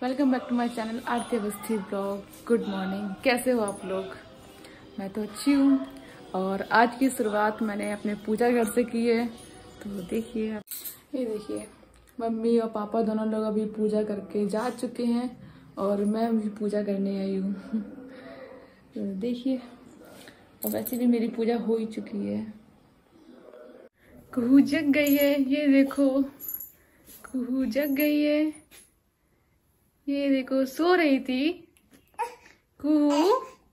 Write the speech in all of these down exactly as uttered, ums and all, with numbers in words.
Welcome back to my channel Aarti Awasthi blog. Good morning, कैसे हो आप लोग? मैं तो अच्छी हूँ और आज की शुरुआत मैंने अपने पूजा घर से की है। तो देखिए, ये देखिए मम्मी और पापा दोनों लोग अभी पूजा करके जा चुके हैं और मैं भी पूजा करने आई हूँ। तो देखिए, और वैसे भी मेरी पूजा हो ही चुकी है। कुहू जग गई है, ये देखो कुहू जग गई है। ये देखो सो रही थी कुहू।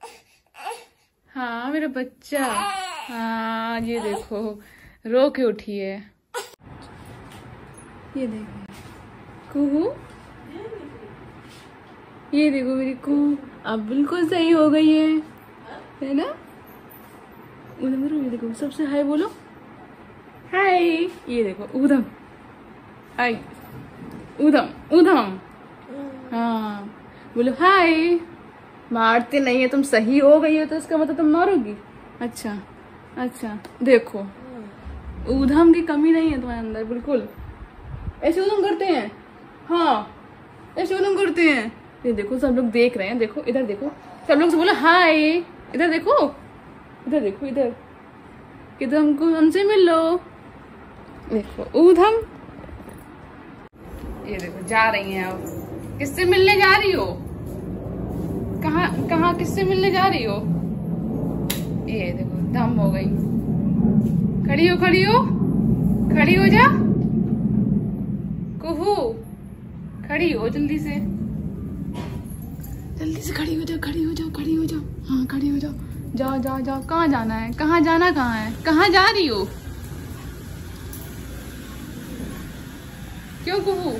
हाँ मेरा बच्चा, हाँ ये देखो रो के उठी है। ये देखो कुहू, ये देखो मेरी कुहू अब बिल्कुल सही हो गई है, है ना? उधम, ये देखो सबसे हाय बोलो, हाय। ये देखो उधम, हाय उधम उधम, हाँ बोलो हाय। मारते नहीं है, तुम सही हो गई हो तो इसका मतलब तुम मारोगी। अच्छा अच्छा, देखो ऊधम की कमी नहीं है तुम्हारे अंदर बिल्कुल। ऐसे ऊधम करते हैं, हाँ ऐसे ऊधम करते हैं। ये देखो सब लोग देख रहे हैं, देखो इधर देखो, सब लोग से बोलो हाय। इधर देखो, इधर देखो, इधर इधर हमको हमसे मिल लो। देखो ऊधम, ये देखो जा रही हैं। अब किससे मिलने जा रही हो? कहाँ कहाँ किससे मिलने जा रही हो? ये देखो दम हो गई। खड़ी हो खड़ी हो खड़ी हो जा कुहू, खड़ी हो जल्दी से, जल्दी से खड़ी हो जाओ, खड़ी हो जाओ, खड़ी हो जाओ, हाँ खड़ी हो जाओ। जाओ जाओ जाओ, कहाँ जाना है? कहाँ जाना कहाँ है? कहाँ जा रही हो? क्यों कुहू,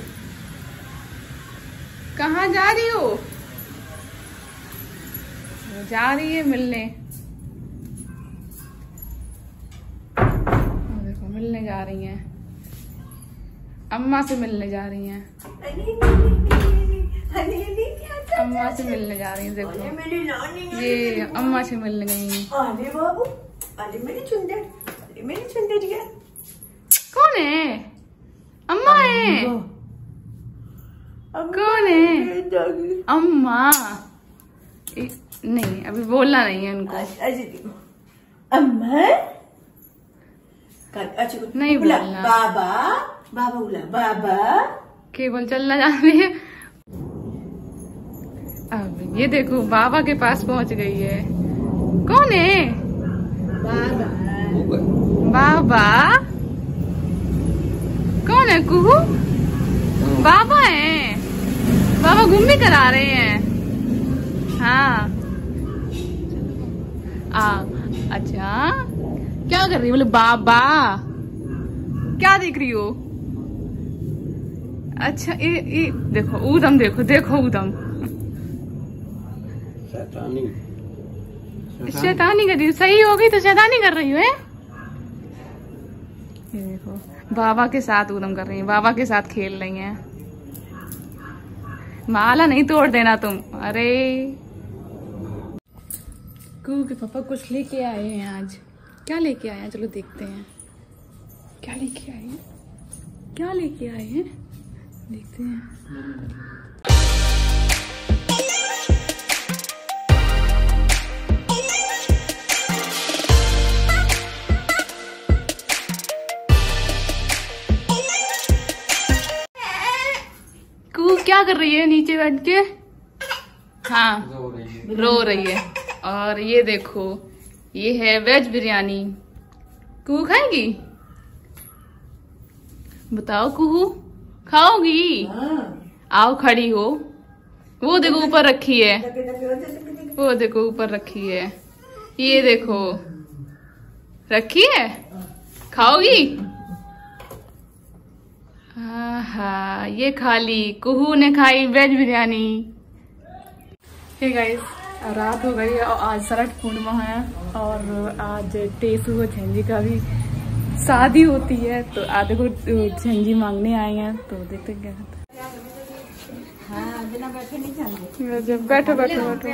कहाँ जा रही हो? वो जा रही है मिलने, देखो मिलने जा रही हैं, अम्मा से मिलने जा रही हैं, अम्मा से मिलने जा रही हैं। देखो ये अम्मा से मिलने गई। अरे बाबू, अरे मेरी सुंदर, अरे मेरी सुंदरिया। कौन है? अम्मा है। कौन है? अम्मा। नहीं अभी बोलना नहीं है उनको। अम्मा नहीं बोलना। बाबा, बाबा बोला बाबा। केवल चलना जा रही है। अब ये देखो बाबा के पास पहुंच गई है। कौन है? बाबा। बाबा कौन है? कुहू बाबा है। बाबा घूम भी करा रहे हैं, हाँ। आ, अच्छा क्या कर रही है? बोले बाबा, क्या देख रही हो? अच्छा ये ये देखो ऊधम, देखो देखो ऊधम शैतानी शैतानी कर रही। सही हो गई तो शैतानी कर रही है। ये देखो बाबा के साथ ऊधम कर रही है, बाबा के साथ खेल रही हैं। माला नहीं तोड़ देना तुम। अरे कुहू के पापा कुछ लेके आए हैं आज। क्या लेके आए हैं? चलो देखते हैं क्या लेके आए हैं, क्या लेके आए हैं, देखते हैं। कुहू क्या कर रही है नीचे बैठ के? हाँ रो रही है, रो रही है। और ये देखो ये है वेज बिरयानी। कुहू खाएगी? बताओ कुहू खाओगी? आओ खड़ी हो। वो देखो ऊपर रखी है, वो देखो ऊपर रखी है, ये देखो रखी है। खाओगी? हाँ ये खा ली, कुहू ने खाई वेज बिरयानी। हे गाइस, रात हो गई है और आज शरद पूर्णिमा है और आज टेसू और झंझी का भी शादी होती है। तो आज देखो झंझी मांगने आए हैं, तो देखते क्या होता है। हाँ, बिना बैठे नहीं जाएंगे। बैठो बैठो बैठो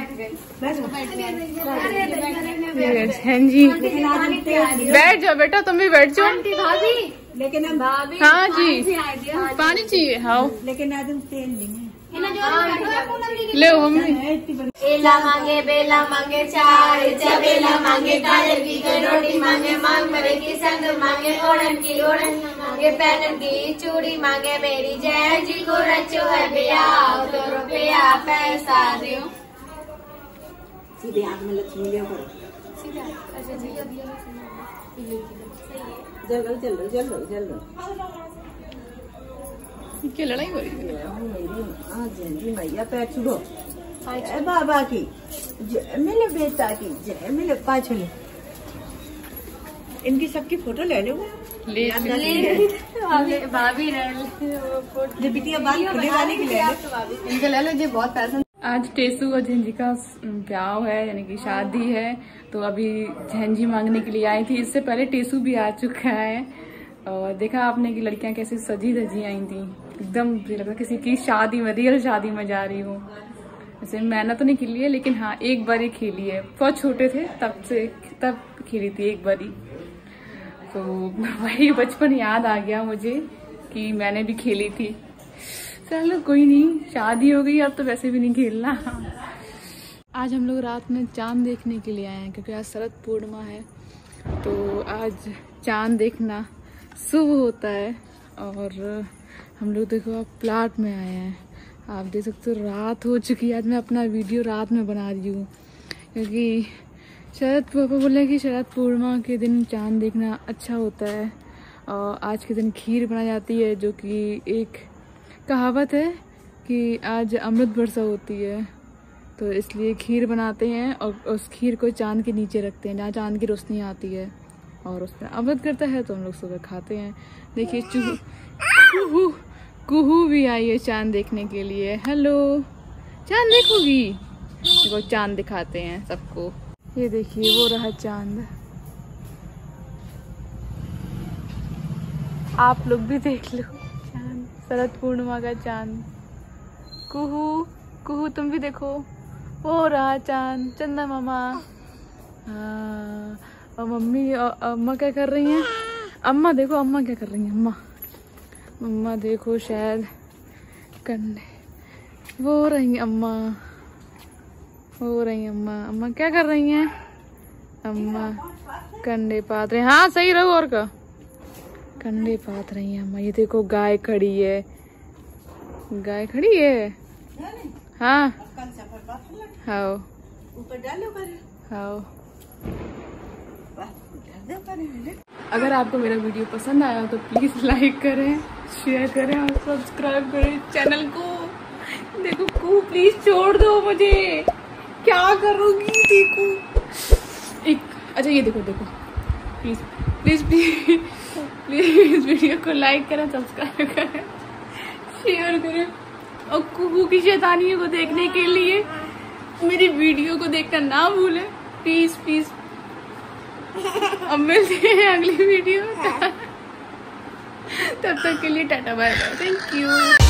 झंझी, बैठ जाओ बेटा, तुम भी बैठ जाओ। लेकिन हम भाभी, हाँ जी पानी चाहिए। हाँ लेकिन आज हम तेल लेंगे। ले मम्मी। एला मांगे बेला मांगे चार, चबेला मांगे गाजर की करोटी मांगे, मांग भरे की संग मांगे, ओढ़न की ओढ़न मांगे, पहनन की चूड़ी मांगे, मेरी जय जी को रचो है ब्याह, तो रुपया पैसा दो। सीधे आग में लक्ष्मी ले करो। जल जल जल जल जल क्या लड़ाई हो रही है? आज जी मैया पैर छुड़ो। जय बाबा की, जय मेरे बेटा की, जय मेरे पाछले। इनकी सबकी फोटो ले लो। ले भाभी जो बिटिया बात करने वाली की ले लो। इनके ले लो, जो बहुत पैसा। आज टेसू और झंझी का ब्याह है, यानी कि शादी है, तो अभी झंझी मांगने के लिए आई थी। इससे पहले टेसू भी आ चुका है और देखा आपने कि लड़कियां कैसे सजी धजी आई थी, एकदम लगा किसी की शादी में, रियल शादी में जा रही हूँ। वैसे मैंने तो नहीं खेली है, लेकिन हाँ एक बार ही खेली है, बहुत छोटे थे तब से, तब खेली थी एक बार ही। तो वही बचपन याद आ गया मुझे कि मैंने भी खेली थी। चलो कोई नहीं, शादी हो गई अब तो वैसे भी नहीं खेलना। आज हम लोग रात में चांद देखने के लिए आए हैं क्योंकि आज शरद पूर्णिमा है, तो आज चांद देखना शुभ होता है। और हम लोग देखो अब प्लाट में आए हैं, आप देख सकते हो रात हो चुकी है। आज मैं अपना वीडियो रात में बना रही हूँ क्योंकि शरद पापा बोले कि शरद पूर्णिमा के दिन चांद देखना अच्छा होता है। और आज के दिन खीर बनाई जाती है, जो कि एक कहावत है कि आज अमृत वर्षा होती है, तो इसलिए खीर बनाते हैं और उस खीर को चांद के नीचे रखते हैं जहाँ चांद की रोशनी आती है और उसमें अमृत करता है, तो हम लोग सुबह खाते हैं। देखिए चूहू कुहू कुहू भी आई है चांद देखने के लिए। हेलो, चांद देखोगी? देखो चांद दिखाते हैं सबको, ये देखिए वो रहा चांद, आप लोग भी देख लो चांद, शरद पूर्णिमा का चांद। कुहू कुहू तुम भी देखो, वो रहा चांद, चंदा मामा। हाँ, और मम्मी और अम्मा क्या कर रही हैं? अम्मा देखो, अम्मा क्या कर रही हैं? अम्मा अम्मा देखो शायद कंडे वो रही अम्मा, हो रही अम्मा। अम्मा क्या कर रही हैं? अम्मा कंडे पात रही। हाँ सही रहो, और का कंडे पात रही हैं अम्मा। ये देखो गाय खड़ी है, गाय खड़ी है। हाँ हाँ हाँ। अगर आपको मेरा वीडियो पसंद आया तो प्लीज लाइक करें, शेयर करें और सब्सक्राइब करें चैनल को। देखो कू प्लीज छोड़ दो मुझे, क्या करूंगी देखो। एक अच्छा ये देखो देखो please please please please video को लाइक करें, सब्सक्राइब करें, शेयर करें और कुहू की शैतानियों को देखने के लिए मेरी वीडियो को देखना ना भूलें प्लीज प्लीज। अब मिलते हैं अगली वीडियो, तब तक के लिए tata bye bye, thank you.